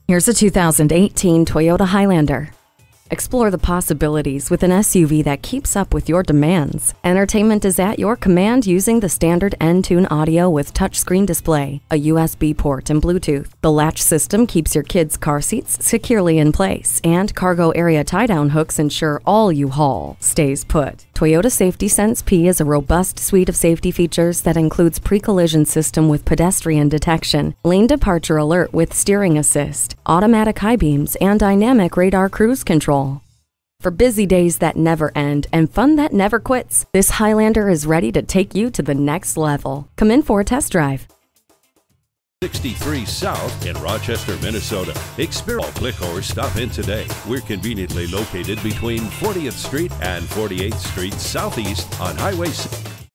Here's a 2018 Toyota Highlander. Explore the possibilities with an SUV that keeps up with your demands. Entertainment is at your command using the standard N-Tune audio with touchscreen display, a USB port, and Bluetooth. The latch system keeps your kids' car seats securely in place, and cargo area tie-down hooks ensure all you haul stays put. Toyota Safety Sense P is a robust suite of safety features that includes pre-collision system with pedestrian detection, lane departure alert with steering assist, automatic high beams, and dynamic radar cruise control. For busy days that never end and fun that never quits, this Highlander is ready to take you to the next level. Come in for a test drive. 63 South in Rochester, Minnesota. Experience, click or stop in today. We're conveniently located between 40th Street and 48th Street Southeast on Highway 6.